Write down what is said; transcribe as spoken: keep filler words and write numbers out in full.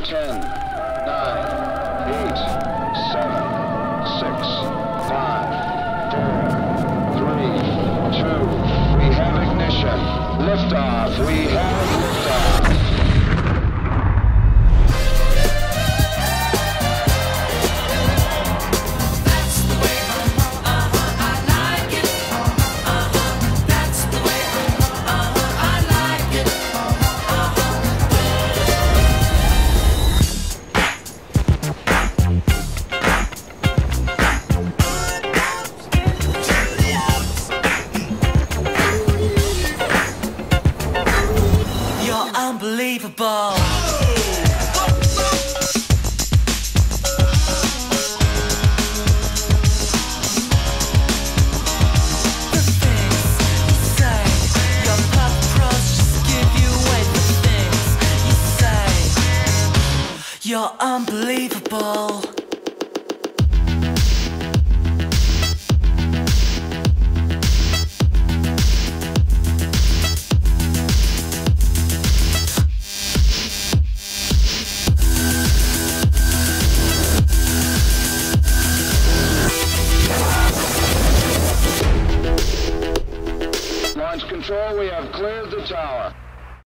ten, nine, eight, seven, six, five, four, three, two. We have ignition. Liftoff. We have liftoff. Unbelievable. The things you say, your pop crush just give you away. The things you say, you're unbelievable. Control, we have cleared the tower.